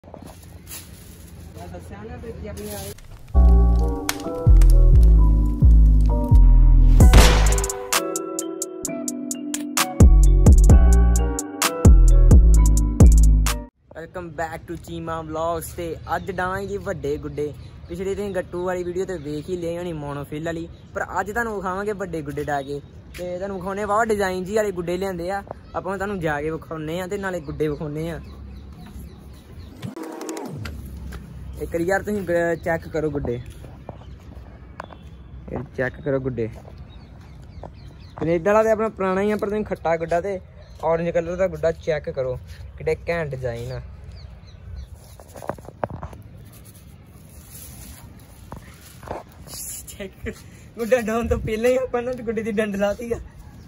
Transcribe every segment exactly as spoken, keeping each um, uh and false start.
Welcome back to Cheema vlogs. ते अज डावांगे वड्डे गुड्डे। पिछली तुसीं गट्टू वाली वीडियो तो वेख ही ले होनी मोनोफिल वाली, पर अज तुहानूं विखावांगे वड्डे गुड्डे डा के। ते तुहानूं विखाउने बहुत डिजाइन जी वाले गुड्डे लिआंदे आ, आपां तुहानूं जाके विखाउने आ ते नाले गुड्डे विखाउने आ। एक बार यार तुसीं चैक करो गुड्डे, चैक करो गुड्डे। कनेडा वाला ते अपना पुराना ही है, पर तुसीं खट्टा गुड्डा ते ऑरेंज कलर का गुड्डा चेक करो, किड्डे घैंट डिजाइन आ। चेक गुड्डा डाउन तो पहले ही अपन ने गुड्डे दी डंड लाती है।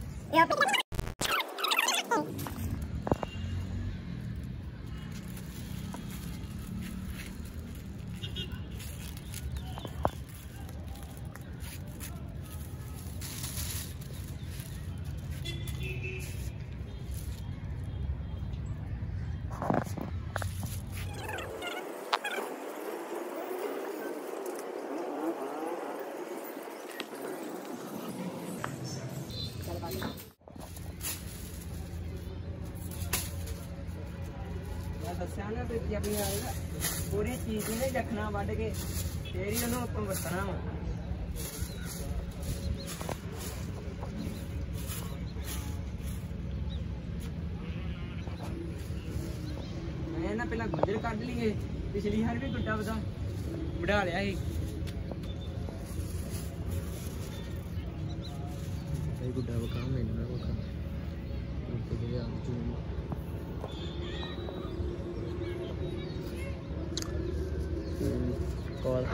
दस्या ना पूरी चीज ही नहीं रखना वढ़ के, फिर ही उन्होंने अपन वरतना वा। मैं ना पहला गुजर कढ़ लीए, पिछली हर भी गुड्डा बदा बढ़ा लिया ही। गुड्डा बका मैनू ना बका कॉल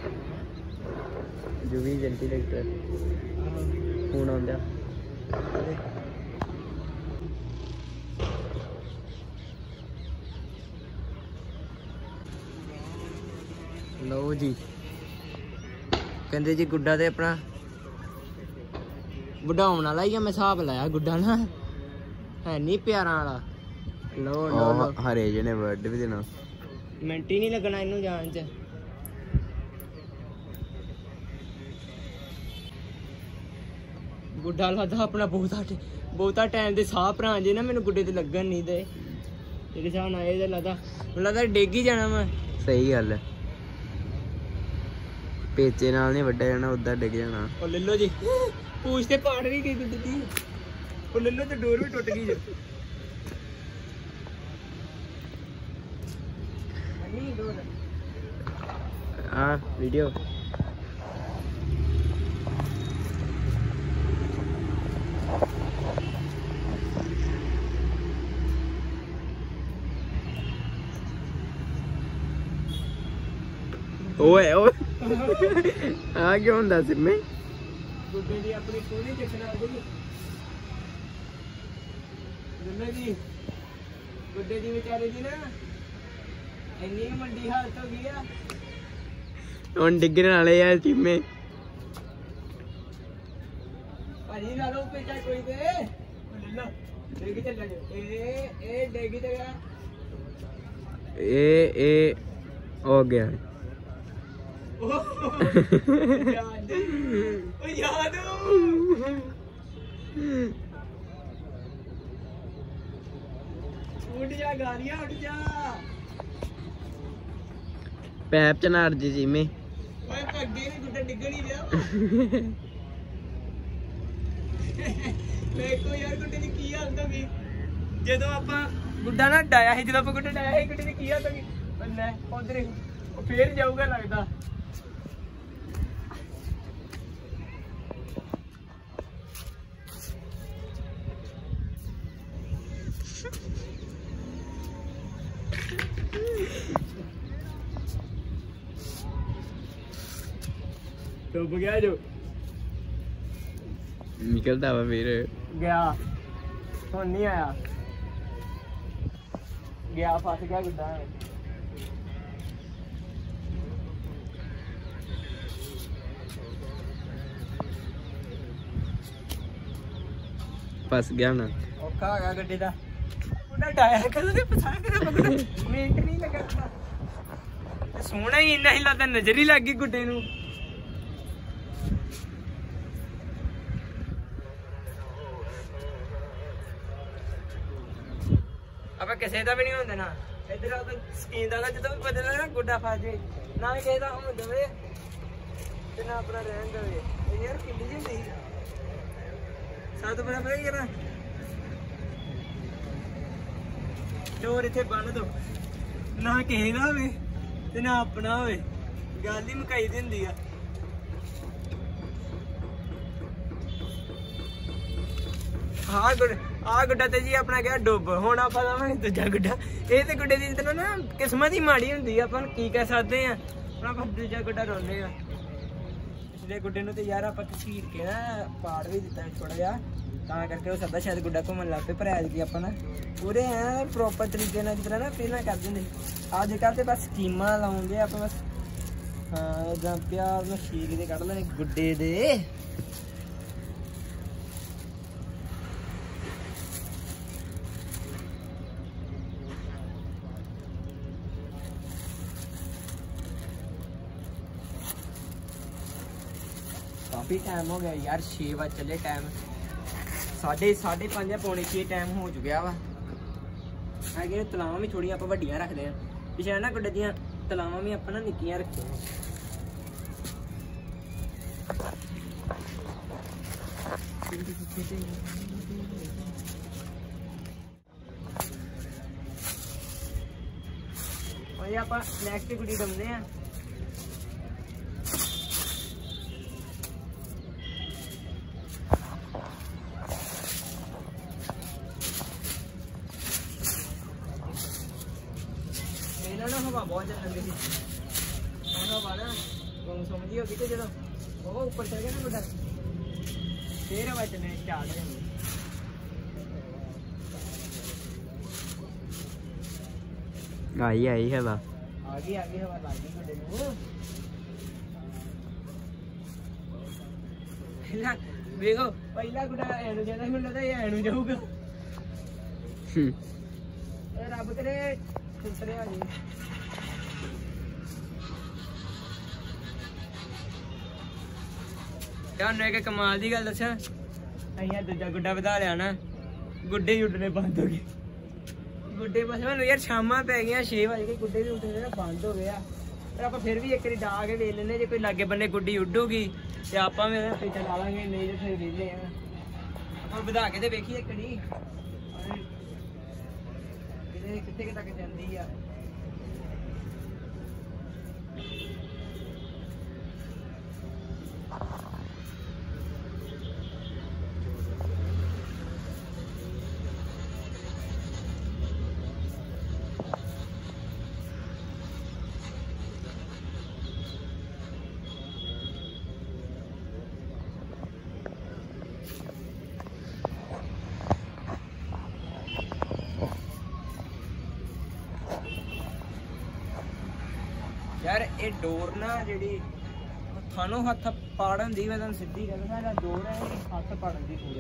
जो भी जल्दी लेटर फोन आंदा। लो जी कहते जी गुड्डा ते अपना बढ़ाने वाला ही, मैं हिसाब लाया गुड्डा ना है नहीं प्यारा वाला। लो लो लो हरे जने वर्ड भी देना, मिनट ही नहीं लगना इनू जान च। गुड्डा लगता अपना बहुता बहुता टाइम दे साह भरा जे ना, मैनू गुड्डे ते लगन नहीं दे। तेरे हिसाब नाल एह् लगदा मैनू लगदा डिग ही जाना मैं। सही गल है, पेचे नाल नहीं वड्डा जाना, उदा डिग जाना। ओ ले लो जी, पूछ ते पाड़ भी गई गुड्डे दी। ओ ले लो ते डोर भी टुट गई जो। हाँ वीडियो ओए ओए आ क्यों होंदा सिम्मे? गुड्डे दी अपनी पूरी चखना जी जी, गुड्डे दी बेचारे दी ना इन्नी मंडी हालत हो गई है, हुण डिगने वाले यार चिम्मे। भाजी ला लो पेचा कोई ते ले लो, डिग चल जा। ए ए डिग ते गया, ए ए हो गया। ओ याद ओ याद उठ जा गालियां, उठ जा पैप च ना अड़ जी जिम्मे। ओए अगे नहीं गुड्डा डिगण ही दिया। देखो यार गुड्डे दी की हालत होगी जदों आपां गुड्डा ना डाया है, जदों आपां गुड्डा डाया है गुड्डे दी की हालत होगी। ले उधर फिर जाऊगा लगदा। डूब गया जो निकलता हुआ फिर गया, तो नहीं आया, गया फस गया गुड्डा। फस गया ना, औखा हो गया गड्डी दा। गुड्डा डाया कदों ते फसा के गुड्डा मिनट नहीं लगा सोहना ही इन्ना ही लगदा नजर ही लग गई गुड्डे नूं ਆਪਾਂ ਕਿਸੇ ਦਾ ਵੀ ਨਹੀਂ ਹੁੰਦਾ ਨਾ ਇੱਧਰ ਆ ਸਕੀਨ ਦਾ ਜਦੋਂ ਵੀ ਬਦਲਦਾ ਨਾ ਗੁੱਡਾ ਫਸ ਜੇ ਨਾ ਕਿਸੇ ਦਾ ਹੋ ਜਾਵੇ ਤੇ ਨਾ ਆਪਣਾ ਰਹਿਣ ਦੇਵੇ ਇਹ ਯਾਰ ਕਿੰਨੀ ਜਿਹੀ ਹੁੰਦੀ ਸਾਧ ਬਣਾ ਪਈ ਯਾਰ ਚੋਰ ਇੱਥੇ ਬੰਨ ਦੋ ਨਾ ਕਿਸੇ ਦਾ ਹੋਵੇ ਤੇ ਨਾ ਆਪਣਾ ਹੋਵੇ ਗੱਲ ਹੀ ਮੁਕਾਈ ਦੀ ਹੁੰਦੀ ਆ ਹਾਂ ਗੁੱਡ ਆ ਗੁੱਡਾ ਤੇ ਜੀ ਆਪਣਾ ਗਿਆ ਡੁੱਬ ਹੁਣ ਆਪਾਂ ਲਾਵਾਂਗੇ ਦੂਜਾ ਗੁੱਡਾ ਇਹ ਤੇ ਗੁੱਡੇ ਦੀ ਤਰ੍ਹਾਂ ਨਾ ਕਿਸਮਤ ਹੀ ਮਾੜੀ ਹੁੰਦੀ ਆ ਆਪਾਂ ਕੀ ਕਹਿ ਸਕਦੇ ਆ ਹੁਣ ਆਪਾਂ ਦੂਜਾ ਗੁੱਡਾ ਰੋਨੇ ਆ ਪਿਛਲੇ ਗੁੱਡੇ ਨੂੰ ਤੇ ਯਾਰ ਆਪਾਂ ਘਸੀਟ ਕੇ ਨਾ ਪਾੜ ਵੀ ਦਿੱਤਾ ਥੋੜਾ ਜਿਹਾ ਤਾਂ ਕਰਕੇ ਉਹ ਸਦਾ ਸ਼ਾਇਦ ਗੁੱਡਾ ਘੁੰਮਣ ਲੱਗ ਪਏ ਪਰ ਐਤਕੀ ਆਪਾਂ ਨਾ ਪੂਰੇ ਐ ਪ੍ਰੋਪਰ ਤਰੀਕੇ ਨਾਲ ਜਿਸ ਤਰ੍ਹਾਂ ਨਾ ਪਹਿਲਾਂ ਕਰ ਦਿੰਦੇ ਅੱਜ ਕੱਲ੍ਹ ਤੇ ਬਸ ਸਕੀਮਾਂ ਲਾਉਂਦੇ ਆਪਾਂ ਬਸ ਹਾਂ ਜਾਂ ਪਿਆਰ ਨਾਲ ਸ਼ੀਕ ਦੇ ਕੱਢ ਲੈਣੇ ਗੁੱਡੇ ਦੇ काफी टाइम हो गया यार छे बज चले टाइम साढ़े साढ़े पाँच पौने छे टाइम हो चुका वा है तलावां भी थोड़ियां आप वड्डियां रखते हैं पिछले ना गुड्डे दियां तलावां भी आप ना निक्कियां रखियां आप नैक्सट गुड्डी डमने हैं हवा बहुत ज्यादा लगी थी हवा ना समझी होगी तो जो बहुत ऊपर चल गया ना गुड्डा फिर हवा चलने स्टार्ट हो जाती आई आई हवा आ गई आ गई हवा लग गई गुड्डे नूं देखो पहला गुड्डा एनू जाता मैनूं लगदा ये एनू जाऊगा रब करे खुसरे आ जी ਤੁਹਾਨੂੰ ਇੱਕ ਕਮਾਲ ਦੀ ਗੱਲ ਦੱਸਾਂ ਅਸੀਂ ਦੂਜਾ ਗੁੱਡਾ ਵਧਾ ਲਿਆ ਨਾ ਗੁੱਡੇ ਹੀ ਉੱਡਣੇ ਬੰਦ ਹੋ ਗਏ ਗੁੱਡੇ ਬਸ ਮੈਨੂੰ ਯਾਰ ਸ਼ਾਮਾਂ ਪੈ ਗਈਆਂ ਛੇ ਵਜੇ ਕੇ ਗੁੱਡੇ ਵੀ ਉੱਡਣੇ ਨਾ ਬੰਦ ਹੋ ਗਏ ਆ ਪਰ ਆਪਾਂ ਫਿਰ ਵੀ ਇੱਕ ਵਾਰੀ ਡਾ ਕੇ ਵੇਖ ਲੈਂਦੇ ਜੇ ਕੋਈ ਲਾਗੇ ਬੰਨੇ ਗੁੱਡੀ ਉੱਡੂਗੀ ਤੇ ਆਪਾਂ ਵੀ ਫਿਰ ਚਲਾ ਲਾਂਗੇ ਨਹੀਂ ਤੇ ਫਿਰ ਵੇਲੇ ਆ ਆਪਾਂ ਵਧਾ ਕੇ ਤੇ ਵੇਖੀਏ ਇੱਕ ਵਾਰੀ ਕਿਤੇ ਕਿੱਥੇ ਤੱਕ ਜਾਂਦੀ ਆ यार ये डोर ना जी थानों हथ पाड़न दी मैं सीधी कहना डोर है हथ पाड़न दी पूरे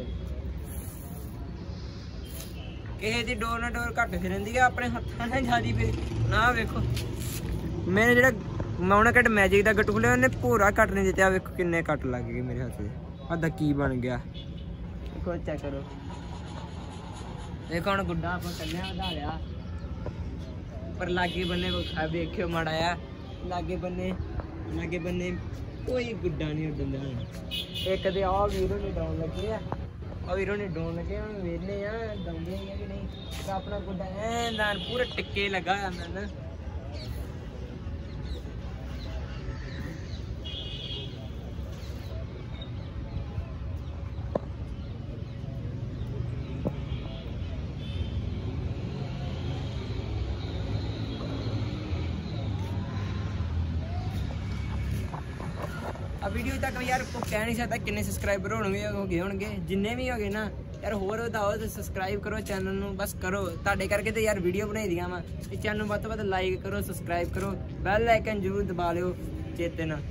किसी की डोर ना डोर घट फिरती है अपने हथा ना जारी पे ना वेखो मैंने जो मौना कट मैजिक का गट खुलिया उन्हें पूरा कट नहीं दिता वेखो किन्ने कट लग गए मेरे हथ से अद्धा की बन गया देखो चेक करो देखो हम गुड्डा आप कन्या वधा लिया पर लागे बन्ने वेख्यो माड़ा आ लागे बन्ने लागे बन्ने कोई गुड्डा नहीं उड्डदा एक दे आ वीरों ने डाउन लगे आ आ वीरों ने डाउन लगे हम वेले आ डाउने ही कि नहीं अपना गुड्डा ऐ दान पूरा टिक्के लगा है ना वीडियो तक यार को कह नहीं सकता किन्ने सबसक्राइबर होंगे हो गए होंगे जिन्ने भी हो गए ना यार होर बताओ तो सबसक्राइब करो चैनल नूं बस करो ताड़े करके तो यार वीडियो बनाई दियां वा इस चैनल नूं वध तों वध लाइक करो सबसक्राइब करो बैल आइकन जरूर दबा लिओ चेते नाल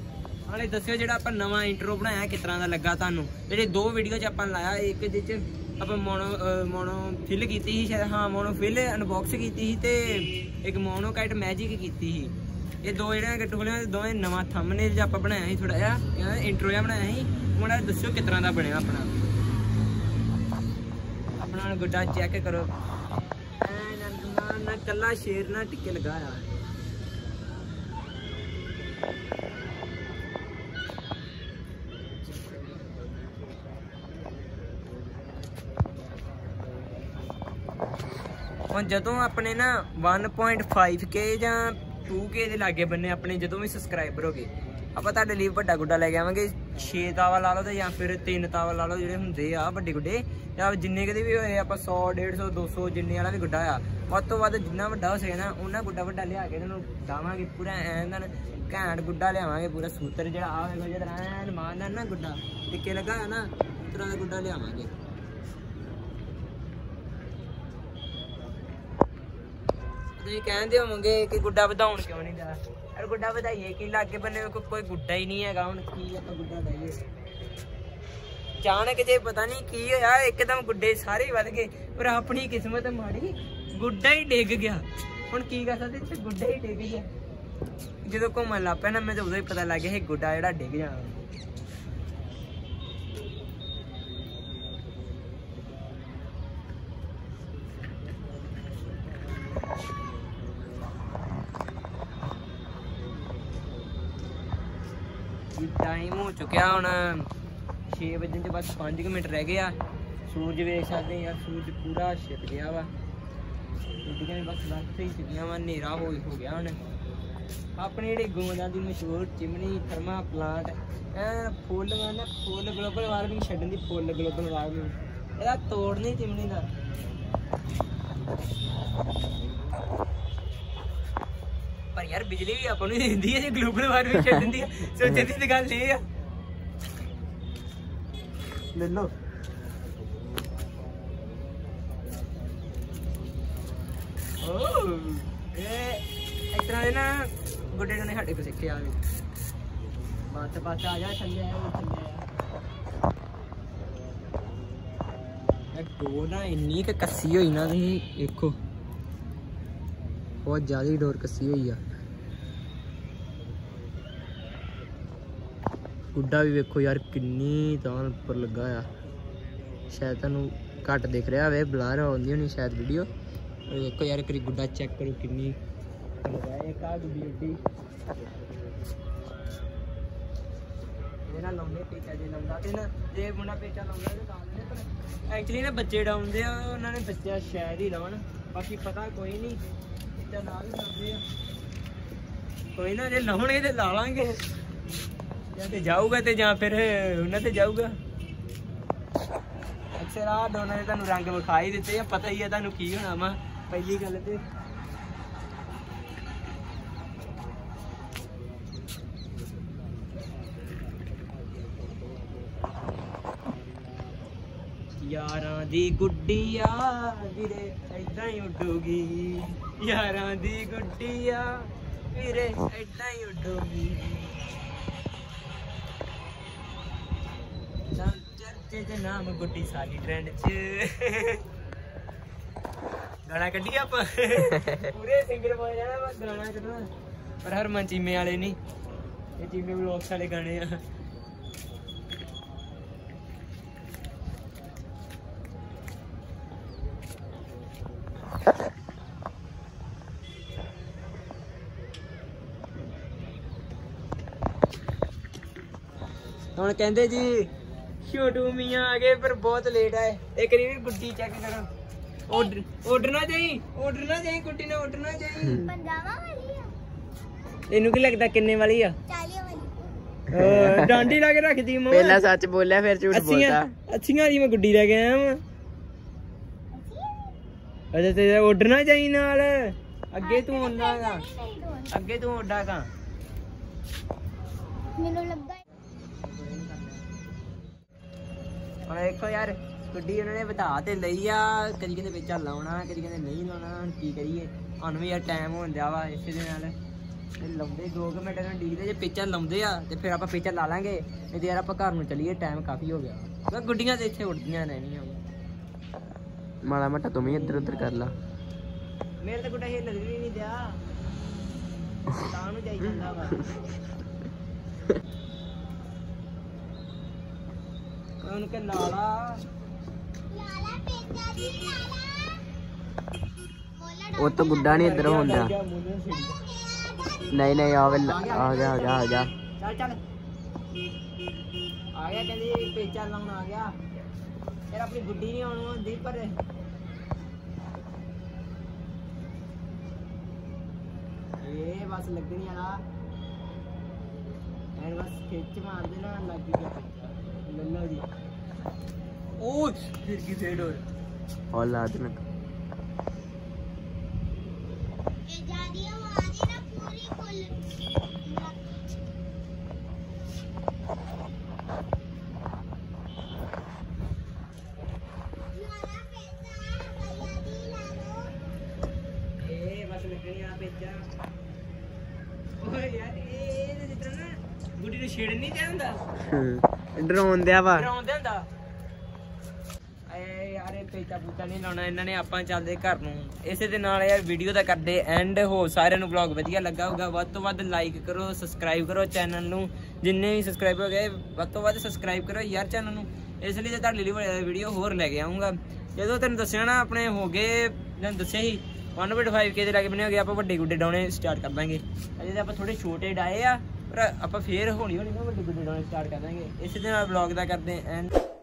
हाले दस्सिओ जिहड़ा आपां नवां इंट्रो बनाया किस तरह दा लगा तुहानूं जेहड़े दो वीडियो च आपां लाया एक दे च ਆਪਾਂ ਮੋਨੋ ਮੋਨੋ ਫਿਲ ਕੀਤੀ ਸੀ ਸ਼ਾਇਦ, ਹਾਂ ਮੋਨੋ ਫਿਲ ਅਨਬਾਕਸ ਕੀਤੀ ਸੀ ਤੇ ਇੱਕ ਮੋਨੋ ਕਾਈਟ ਮੈਜਿਕ ਕੀਤੀ ਸੀ। ਇਹ ਦੋ ਜਿਹੜੇ ਗੱਟੂ ਖੋਲੇ ਦੋਵੇਂ ਨਵਾਂ ਥੰਬਨੇਲ ਜਿਹਾ ਆਪਾਂ ਬਣਾਇਆ ਸੀ, ਥੋੜਾ ਜਿਹਾ ਇੰਟਰੋ ਜਿਹਾ ਬਣਾਇਆ ਸੀ। ਹੁਣ ਦੱਸਿਓ ਕਿਸ ਤਰ੍ਹਾਂ ਦਾ ਬਣਿਆ ਆਪਣਾ ਆਪਣਾ ਗੁੱਡਾ ਚੈੱਕ ਕਰੋ। ਨਾ ਕੱਲਾ ਸ਼ੇਰ ਨਾਲ ਟਿੱਕੇ ਲਗਾ ਆ। ਹੁਣ ਜਦੋਂ ਆਪਣੇ ਨਾ वन पॉइंट फाइव के ਜਾਂ टू के ਦੇ ਲਾਗੇ ਬੰਨੇ ਆਪਣੇ ਜਦੋਂ ਵੀ ਸਬਸਕ੍ਰਾਈਬਰ ਹੋ ਗਏ, ਆਪਾਂ ਤੁਹਾਡੇ ਲਈ ਵੱਡਾ ਗੁੱਡਾ ਲੈ ਕੇ ਆਵਾਂਗੇ। ਛੇ ਤਾਵਾ ਲਾ ਲਓ ਤੇ ਜਾਂ ਫਿਰ ਤਿੰਨ ਤਾਵਾ ਲਾ ਲਓ, ਜਿਹੜੇ ਹੁੰਦੇ ਆ ਵੱਡੇ ਗੁੱਡੇ, ਜਾਂ ਜਿੰਨੇ ਕਦੇ ਵੀ ਹੋਏ ਆਪਾਂ ਸੌ ਡੇਢ ਸੌ ਦੋ ਸੌ ਜਿੰਨੇ ਵਾਲਾ ਵੀ ਗੁੱਡਾ ਆ, ਵੱਧ ਤੋਂ ਵੱਧ ਜਿੰਨਾ ਵੱਡਾ ਹੋ ਸਕੇ ਨਾ ਉਹਨਾਂ ਗੁੱਡਾ ਵੱਡਾ ਲਿਆ ਕੇ ਇਹਨਾਂ ਨੂੰ ਡਾਵਾਂਗੇ। ਪੂਰਾ ਐਨ ਘੈਂਟ ਗੁੱਡਾ ਲਿਆਵਾਂਗੇ, ਪੂਰਾ ਸੂਤਰ ਜਿਹੜਾ ਆ ਵੇਖੋ ਜਿਹੜਾ ਐਨ ਮਾਰਨਾ ਨਾ ਗੁੱਡਾ ਟਿੱਕੇ ਲੱਗਾ ਹੈ ਨਾ, ਇਸ ਤਰ੍ਹਾਂ ਦਾ ਗੁੱਡਾ ਲਿਆਵਾਂਗੇ। ਤੁਸੀਂ ਕਹਿੰਦੇ ਹੋਵੋਗੇ ਕਿ ਗੁੱਡਾ ਵਧਾਉਣ ਕਿਉਂ ਨਹੀਂ ਦਾ, ਯਾਰ ਗੁੱਡਾ ਵਧਾਈਏ ਕਿ ਲਾਗੇ ਬੰਨੇ ਕੋਈ ਗੁੱਡਾ ਹੀ ਨਹੀਂ ਹੈਗਾ। ਹੁਣ ਕੀ ਆਪਾਂ ਗੁੱਡਾ ਵਧਾਈਏ, ਅਚਾਨਕ ਜੇ ਪਤਾ ਨਹੀਂ ਕੀ ਹੋਇਆ ਇੱਕਦਮ ਗੁੱਡੇ ਸਾਰੇ ਵੱਧ ਗਏ, ਪਰ ਆਪਣੀ ਕਿਸਮਤ ਮਾੜੀ, ਗੁੱਡਾ ਹੀ ਡਿੱਗ ਗਿਆ। ਹੁਣ ਕੀ ਕਰ ਸਕਦੇ, ਇੱਥੇ ਗੁੱਡਾ ਹੀ ਡਿੱਗ ਗਿਆ। ਜਦੋਂ ਘੁੰਮਣ ਲੱਗ ਪਿਆ ਨਾ ਮੈਨੂੰ ਉਦੋਂ ਹੀ ਪਤਾ ਲੱਗ ਗਿਆ ਇਹ ਗੁੱਡਾ ਜਿਹੜਾ ਡਿੱਗ ਜਾਣਾ। टाइम हो चुका ਹੁਣ छे ਵਜਣ ਤੋਂ ਬਸ पाँच मिनट रह गए आ। सूरज वेख सकते यार, सूरज पूरा छिप गया वा, ਗੱਡੀਆਂ ਵੀ बस बस ही छिपियां वा, हनेरा हो हो गया ਹੁਣ। अपने ਜਿਹੜੇ ਗੋਂਦਾਂ ਦੀ मशहूर चिमनी थर्मा प्लांट ਐ फुल ना फुल ग्लोबल वार्मिंग ਛੱਡਣ ਦੀ, फुल ग्लोबल वार्मिंग ਇਹਦਾ ਤੋੜ ਨਹੀਂ चिमनी ਦਾ। पर यार बिजली भी अपन दिंदी है, ग्लोबल वार्मिंग छड़ दिंदी है, सोचे दी गल ये है। ले लो ओ ए इस तरह दे ना गुड्डे ने साडे को सिक्खे आ भी बस बस आ जा थल्ले आ थल्ले आ। डोर ना इन्नी क कस्सी होई ना, तुसीं देखो बहुत ज्यादा डोर कस्सी हुई है। गुड्डा भी वेखो यार किन्नी तान उपर लगा आ, शायद तुहानू घट दिख रहा है, ब्लर आउंदी होनी शायद वीडियो। देखो यार करी गुड्डा चेक करो किन्नी एक आ गुड्डी एड्डी लाउंदे पेचा जे लाउंदा ते ना जे मुंडा पेचा लाउंदा ते तां पर एक्चुअली ना बच्चे डाउंदे आ, उन्हां ने बच्चा शायद ही लाउण, बाकी पता कोई नहीं। ला भी सकते कोई ना, जे लाउणगे ते ला लांगे, ते जाऊगा ते जां फिर उन्हां ते जाऊगा। अक्सर आ दोनों ने तुहानू रंग विखा ही दित्ते आ, पता ही है तुहानू की होना वा पहली गल ते। यारां दी गुड्डी आ वीरे ऐदां ही उड्डूगी, यारां दी गुड्डी आ वीरे ऐदां ही उड्डूगी। चर्चे च नाम गुड्डी सारी ट्रेंड च। गाना कड्ढिए आप पूरे सिंगर बन जाना, गाना कड्ढना पर हरमन चीमे वाले नहीं, ये चीमे ब्लॉग्स वाले गाने आ। ਹੁਣ ਕਹਿੰਦੇ ਜੀ ਛੋਟੂ ਮੀਆਂ ਆ ਗਏ ਪਰ ਬਹੁਤ ਲੇਟ ਆਏ। ਇੱਕ ਵਾਰੀ ਵੀ ਗੁੱਡੀ ਚੈੱਕ ਕਰੋ, ਆਰਡਰ ਆਰਡਰ ਨਾ ਜਾਈ, ਆਰਡਰ ਨਾ ਜਾਈ, ਗੁੱਡੀ ਨੇ ਆਰਡਰ ਨਾ ਜਾਈ। ਪੰਜਾਬਾਂ ਵਾਲੀ ਆ, ਇਹਨੂੰ ਕੀ ਲੱਗਦਾ ਕਿੰਨੇ ਵਾਲੀ ਆ? ਚਾਲੀ ਵਾਲੀ। ਡਾਂਡੀ ਲਾ ਕੇ ਰੱਖਦੀ ਮਾਂ, ਪਹਿਲਾਂ ਸੱਚ ਬੋਲਿਆ ਫਿਰ ਝੂਠ ਬੋਲਦਾ। ਅੱਛੀਆਂ ਦੀ ਮੈਂ ਗੁੱਡੀ ਲੈ ਕੇ ਆਇਆ ਵਾਂ। ਅਜੇ ਤੇ ਆਰਡਰ ਨਾ ਜਾਈ ਨਾਲ, ਅੱਗੇ ਤੂੰ ਆਉਂਦਾ ਗਾ, ਅੱਗੇ ਤੂੰ ਆਉਂਦਾ ਗਾ। ਮੈਨੂੰ ਲੱਗਾ ਹੁਣ ਦੇਖੋ ਯਾਰ गुड्डी उन्होंने बता तो लई आ, कभी कहते पेचा लाना कभी कहते नहीं लाना, की करिए सानू भी यार टाइम हो जाता वा इस लाते दो मिनट डिगते जो पेचा लाते हैं तो फिर आप पेचा ला लेंगे, नहीं तो यार आप घर में चलीए टाइम काफ़ी हो गया। गुड्डियां तो इतने उड़दियां रहनियां ਮਾੜਾ ਮੋਟਾ ਤੂੰ ਵੀ ਇੱਧਰ ਉੱਧਰ ਕਰ ਲਾ। ਮੇਰੇ ਤਾਂ ਗੁੱਡਾ ਹਿੱਲ ਵੀ ਨਹੀਂ ਦਿਆ ਤਾਂ ਨੂੰ ਜਾਈ ਜਾਂਦਾ ਵਾ। ਉਹਨੂੰ ਕਿ ਲਾਲਾ ਲਾਲਾ ਪੇਚਾ ਦੀ ਲਾਲਾ ਉਹ ਤਾਂ ਗੁੱਡਾ ਨਹੀਂ ਇੱਧਰ ਹੁੰਦਾ। ਨਹੀਂ ਨਹੀਂ ਆ ਵੇ ਆ ਗਿਆ ਆ ਗਿਆ ਆ ਗਿਆ। ਚੱਲ ਚੱਲ ਆ ਗਿਆ ਕਹਿੰਦੀ ਪੇਚਾ ਲਾਉਣ ਆ ਗਿਆ। ਯਾਰ ਆਪਣੀ ਗੁੱਡੀ ਨਹੀਂ ਆਉਣ ਹੁੰਦੀ ਪਰ ਇਹ ਬਸ ਲੱਗਣੀ ਵਾਲਾ ਐਨ ਬਸ ਖਿੱਚ ਮਾਰ ਦੇਣਾ ਲੱਗ ਗਿਆ ਪੇਚਾ ਲੱਲਾ ਜੀ। ਉਹ ਫਿਰ ਕੀ ਫੇਡ ਹੋ और ला देना ये जादिया मारी ना पूरी फुल लाला पैसा भैया दी ला लो ए बस लगनी आ पेचा। ओए यार ए जितना ना गुड्डी ਨੂੰ ਛੇੜ ਨਹੀਂ ਜਾਂਦਾ ਡਰਾਉਣ ਦਿਆ ਵਾ ਡਰਾਉਂਦੇ ਹੁੰਦਾ। ਐ ਯਾਰ ਇਹ ਪੇਚਾ ਪੂਚਾ ਨਹੀਂ ਲਾਉਣਾ ਇਹਨਾਂ ਨੇ। ਆਪਾਂ ਚੱਲਦੇ ਘਰ ਨੂੰ। ਇਸੇ ਦੇ ਨਾਲ ਯਾਰ ਵੀਡੀਓ ਦਾ ਕਰਦੇ ਐਂਡ। ਹੋ ਸਾਰਿਆਂ ਨੂੰ ਵਲੌਗ ਵਧੀਆ ਲੱਗਾ ਹੋਊਗਾ ਵੱਧ ਤੋਂ ਵੱਧ ਲਾਈਕ ਕਰੋ ਸਬਸਕ੍ਰਾਈਬ ਕਰੋ ਚੈਨਲ ਨੂੰ। ਜਿੰਨੇ ਵੀ ਸਬਸਕ੍ਰਾਈਬਰ ਹੋ ਗਏ ਵੱਧ ਤੋਂ ਵੱਧ ਸਬਸਕ੍ਰਾਈਬ ਕਰੋ ਯਾਰ ਚੈਨਲ ਨੂੰ। ਇਸ ਲਈ ਤਾਂ ਤੁਹਾਡੇ ਲਈ ਵੀਡੀਓ ਹੋਰ ਲੈ ਕੇ ਆਉਂਗਾ। ਜਦੋਂ ਤੈਨੂੰ ਦੱਸਿਆ ਨਾ ਆਪਣੇ ਹੋ ਗਏ ਤੈਨੂੰ ਦੱਸਿਆ ਸੀ वन पॉइंट फाइव के ਦੇ ਲੱਗੇ ਬਣੇ ਹੋ ਗਏ। ਆਪਾਂ ਵੱਡੇ ਗੁੱਡੇ ਡਾਉਣੇ ਸਟਾਰਟ ਕਰ ਦਾਂਗੇ। ਅਜੇ ਤਾਂ ਆਪਾਂ ਥੋੜੇ ਛੋਟੇ ਡਾਏ ਆ ਪਰ ਆਪਾਂ ਫੇਰ ਹੌਲੀ ਹੌਲੀ ਨਾ ਵੱਡੇ ਗੁੱਡੇ ਡਾਉਣੇ ਸਟਾਰਟ ਕਰ ਦਾਂਗੇ। ਇਸੇ ਦੇ ਨਾਲ ਵਲੌਗ ਦਾ ਕਰਦੇ ਐਂਡ।